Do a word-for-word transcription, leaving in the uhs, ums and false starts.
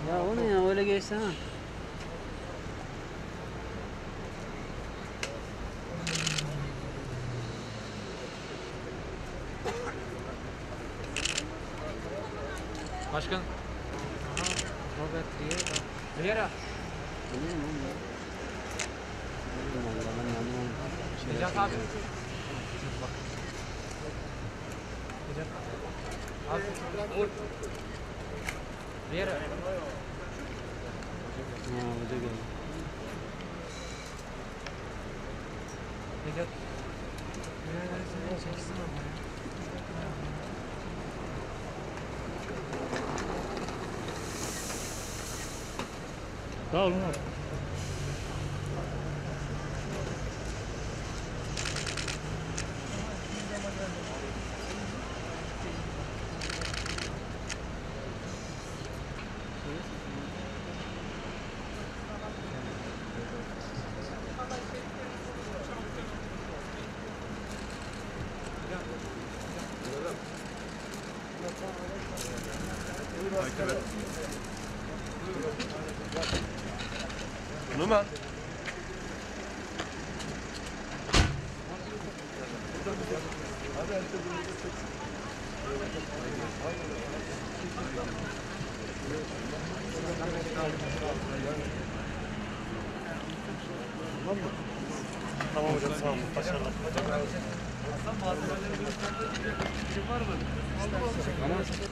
Ya o ne ya, öyle geçsene. Başkan. Aha, Robert Riera. Riera. Bilmiyorum oğlum ya. Bilmiyorum valla, ben anlamam. Necat abi. Bak. Necat abi. Vur. Riera. Ha, bu da geldi. Necat. Riera çeksin ama. Sağ olun abi. Numan. Tamam hocam, sağ olun. Başarılar. Malzemeleri gösterdiğinde bir var mı?